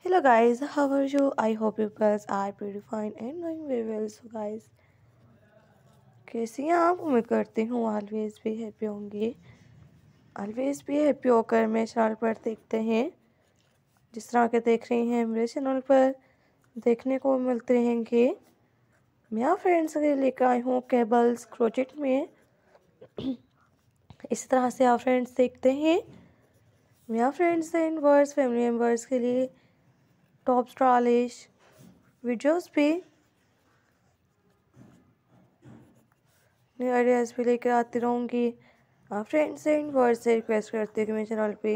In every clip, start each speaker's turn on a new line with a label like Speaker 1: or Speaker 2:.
Speaker 1: Hello guys, how are you? I hope you guys are pretty fine and doing very well. So guys, कैसी हैं आप? उम्मीद करती हूँ ऑलवेज भी हैप्पी होंगी। ऑलवेज भी हैप्पी होकर मेरे चैनल पर देखते हैं। जिस तरह के देख रही हैं मेरे चैनल पर देखने को मिलते रहेंगे। मैं आप फ्रेंड्स के लिए लेकर आई हूँ केबल्स क्रोचेट में। इस तरह से आप फ्रेंड्स देखते हैं। मैं आप friends and words family members के लिए टॉप स्टाइलिश वीडियोस भी न्यू आइडियाज़ भी लेकर आती रहूँगी। आप फ्रेंड्स एंड वर्ड्स से रिक्वेस्ट करती हूँ कि मेरे चैनल पे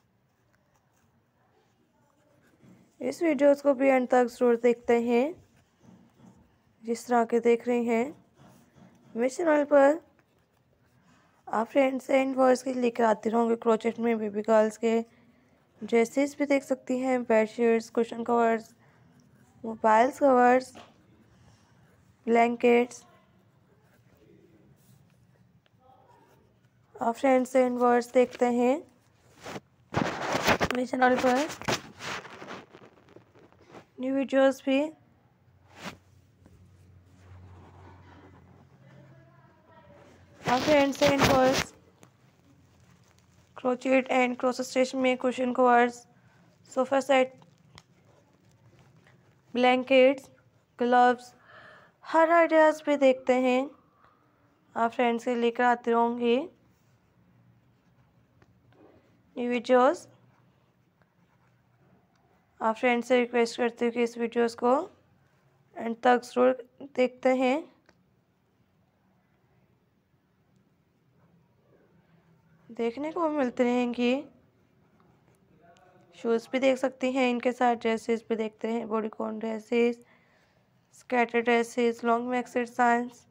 Speaker 1: इस वीडियोस को भी अंत तक ज़रूर देखते हैं। जिस तरह के देख रहे हैं मेरे चैनल पर आप फ्रेंड्स एंड वर्ड्स के लेकर आती रहूँगी। क्रोचेट में बेबी गर्ल्स के ड्रेसेस भी देख सकती हैं, bedsheets, cushion covers, mobiles covers, blankets. आप फ्रेंड्स एंड वर्ड्स देखते हैं मेरे चैनल पर न्यू वीडियोस भी आप friends and words crochet and cross stitch में cushion covers, sofa set, blankets, gloves, हर आइडियाज़ भी देखते हैं। आप फ्रेंड्स से लेकर आती रहूँगी न्यू वीडियोस। आप फ्रेंड्स से रिक्वेस्ट करती हूँ कि इस वीडियोस को एंड तक ज़रूर देखते हैं। देखने को मिलती रहेंगी। शूज़ भी देख सकती हैं, इनके साथ ड्रेसेस भी देखते हैं, bodycon dresses, scatter dresses, long maxi designs.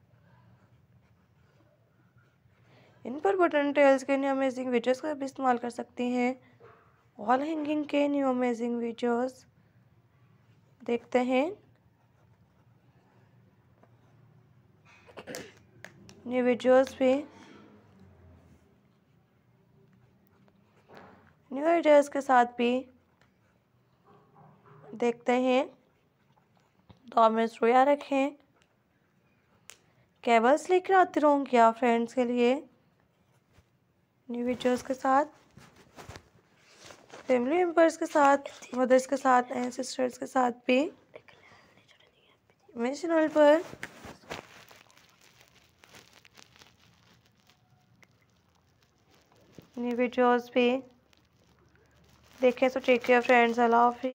Speaker 1: इन पर बटन टेल्स के न्यू अमेजिंग वीडियोस का भी इस्तेमाल कर सकती हैं। वॉल हैंगिंग के न्यू अमेजिंग वीडियोस देखते हैं। न्यू वीडियोस भी न्यू आइडियाज़ के साथ भी देखते हैं। तो आप में रोया रखें। केबल्स लेकर आती रहूँगी आप फ्रेंड्स के लिए न्यू वीडियोस के साथ, फैमिली मेम्बर्स के साथ, मदर्स के साथ एंड सिस्टर्स के साथ भी मेरे चैनल पर न्यू वीडियोस भी देखें। तो टेक केयर फ्रेंड्स, अल्लाह हाफिज़।